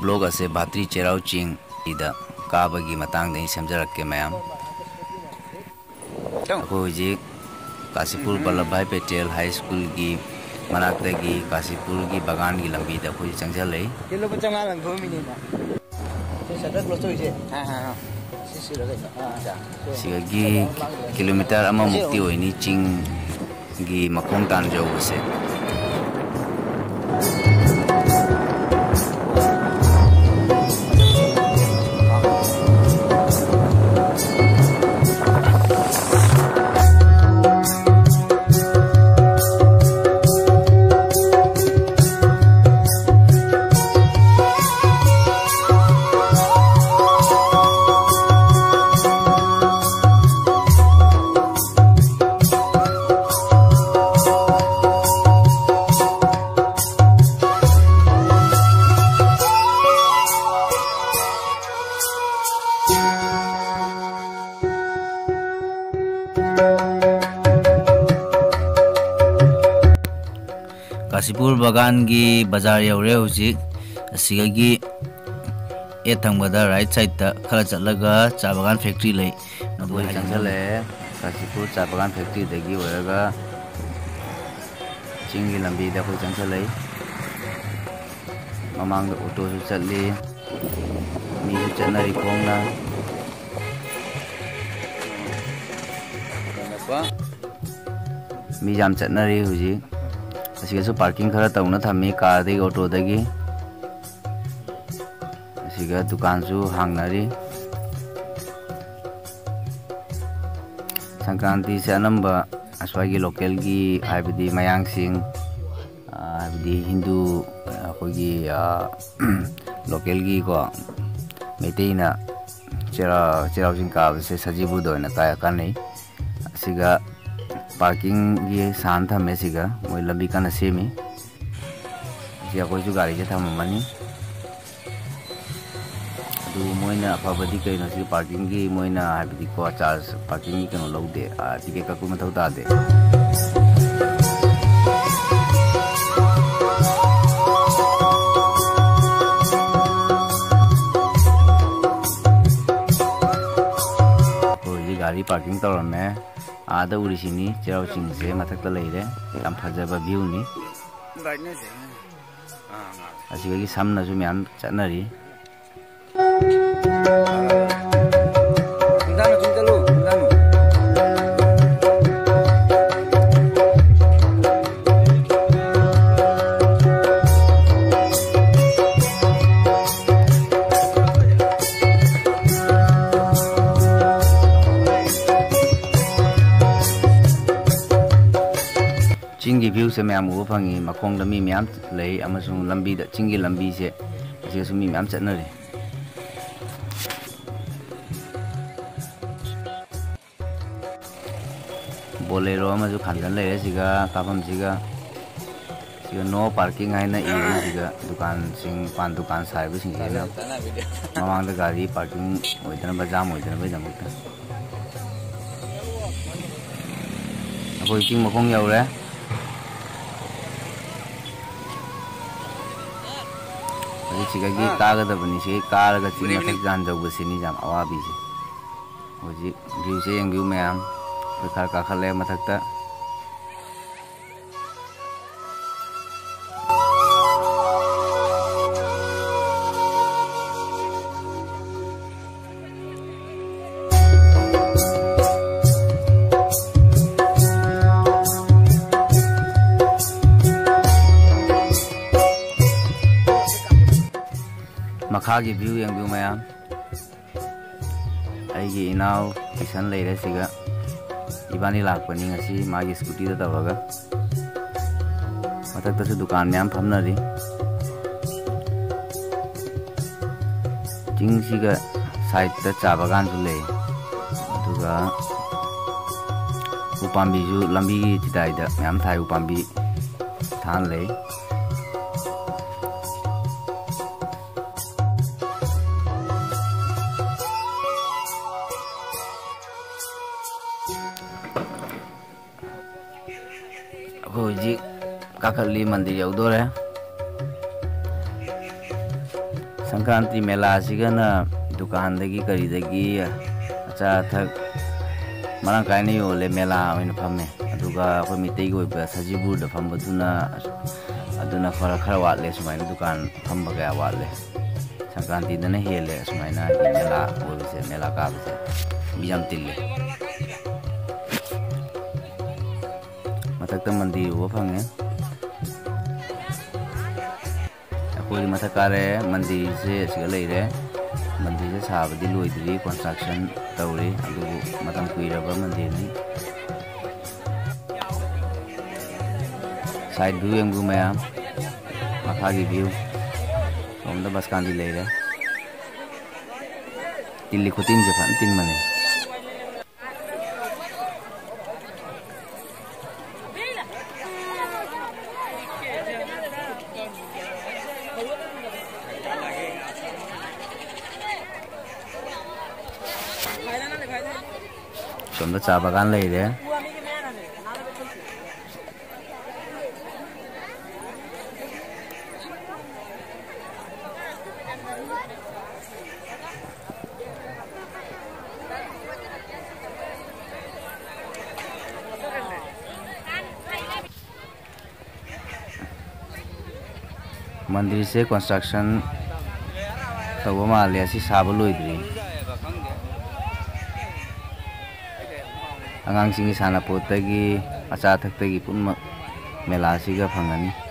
blog असे भात्री चेराव चिंग इदा काबगी मतंग दे समझरक के मैम अखोजी काशीपुर वल्लभ भाई पटेल हाई स्कूल की मनाक्तगी काशीपुर की बगान की लंबी दा खोजी चंगजल ले किलो पचंगा लन भूमि ना से सदर क्लोज तो इसे हां हां सिगी किलोमीटर अमा मुक्ति होइनी चिंग की मखोंग तान जौबसे काशीपुर बगान की बाजार यौरे हुजी असिगी ए थंगबदा राइट साइड ता खला चलगा चा बगान फैक्ट्री ले मदुई चंगले काशीपुर चा बगान फैक्ट्री दगी ओरगा चिंगी लंबी दा कोई चंगले ममांग ऑटो सु चलली मी सु चनरी खोंगना मी जाम चनरी हुजी असिगसु पार्किंग खरा तौना थमी कार दे ऑटो दगी असिगा दुकान सु हांगनारी संक्रांति से अनंबा अस्वागी लोकल की हाइबदी मयांग सिंह हाइबदी हिंदू अखोगी लोकल की को मेटेना चेराउजिंग का से सजीबु दोना काय कानै असिगा पार्किंग ये शांत हमें सिगा मोई लंबी का नशे में जी कोई जो गाड़ी था मम्मी तो मोइना अफबदी कई नसी पार्किंग की मोइना हाबदी को चार्ज पार्किंग की कनो लौदे टिकेट का कुम मथौ तादे कोई गाड़ी पार्किंग तौर में आदा उड़ीसीनी चेराव चिंग से मथक्ता लेरे याम फजबा व्यू नि असिगी सामना जु म्याम चनरी चिंगी व्यू से मैम वो फंगी मखोंग मी मैम ले अमसुंग लंबी द चिंगी लंबी से असिगसु मी मैम चनरे बोलेरो अमसु खानजन ले सिगा काफम सिगा नो पार्किंग है ना इरे सिगा दुकान सिंग पान दुकान साइब सिंग ना ममांग द गाड़ी पार्किंग होइदन बजाम होइदन बजामुता अखोई चिंग मखोंग यौरे सिगागी कागदबनी से कारगा चिंग मथक जान जौबसिनी जाम अवाबी से होजी व्यू से यंग व्यू मैम खर का खले मथकता मखा की व्यू यंग व्यू मैम आइगी इनाव किशन लेरे सिगा इबानी लाकपनी ngasi मागी स्कूटी दा तवगा मथक्तसु दुकान मैम फमनरी चिंगसिगा साइड ता चा बगान सु ले अदुगा उपाम्बी जु लंबी की चिताइदा मैम थाई उपाम्बी थान ले काखली मंदिर यौदोरे संक्रांति मेला सिगना दुकान दगी करी दगी अचा थक मरang kaini ole mela oin phamme aduga khoi mitei goi ba sajibur da phambaduna aduna khara khara watle sumaina dukan phamba ga watle Sankranti दने हेले सुमाइना मेला बोलसे मेला का बसे बिजम तिल्ले मथक मंदिर वो फंगे कोई मथकारे मंदिर से सिगले रे मंदिर से साबदी लोइद्री कंस्ट्रक्शन तौरे अदु मतम कुइरबा मंदिर नि साइड व्यू एंगु मया मखागी व्यू सोमदा बस कांदी ले रे तिल्ली खुतिन जे फन तिन मने सोमदा चा बागान ले रे मंदिर से कंस्ट्रक्शन तब माले असी साब लोइद्री आगांग सिंगी सानापोतगी अचा थक्तगी पुन मेला सिगा फंगनी